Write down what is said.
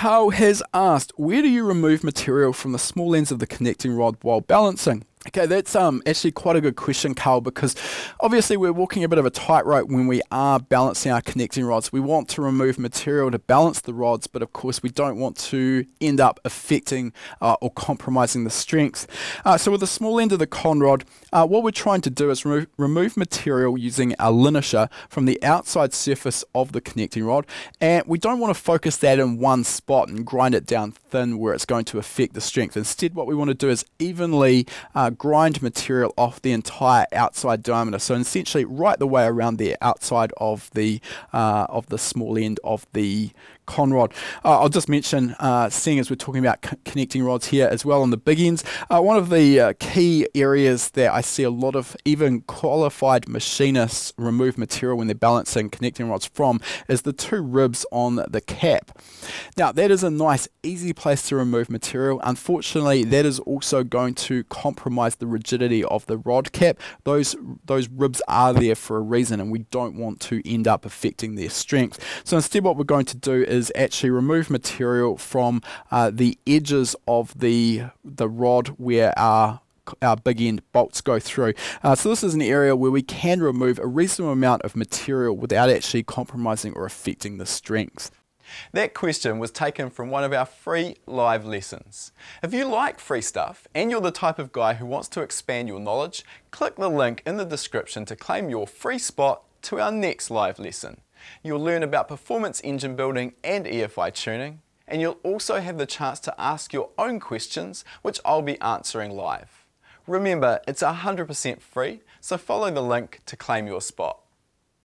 Carl has asked, where do you remove material from the small ends of the connecting rod while balancing? Okay, that's actually quite a good question, Carl, because obviously we're walking a bit of a tightrope when we are balancing our connecting rods. We want to remove material to balance the rods, but of course we don't want to end up affecting or compromising the strength. So with the small end of the con rod, what we're trying to do is remove material using a linisher from the outside surface of the connecting rod, and we don't want to focus that in one spot and grind it down thin where it's going to affect the strength. Instead, what we want to do is evenly grind material off the entire outside diameter, so essentially right the way around the outside of the small end of the con rod. I'll just mention, seeing as we're talking about connecting rods here as well on the big ends, one of the key areas that I see a lot of even qualified machinists remove material when they're balancing connecting rods from is the two ribs on the cap. Now that is a nice easy place to remove material. Unfortunately, that is also going to compromise the rigidity of the rod cap. Those ribs are there for a reason, and we don't want to end up affecting their strength. So instead what we're going to do is actually remove material from the edges of the rod where our big end bolts go through. So this is an area where we can remove a reasonable amount of material without actually compromising or affecting the strength. That question was taken from one of our free live lessons. If you like free stuff and you're the type of guy who wants to expand your knowledge, click the link in the description to claim your free spot to our next live lesson. You'll learn about performance engine building and EFI tuning, and you'll also have the chance to ask your own questions, which I'll be answering live. Remember, it's 100% free, so follow the link to claim your spot.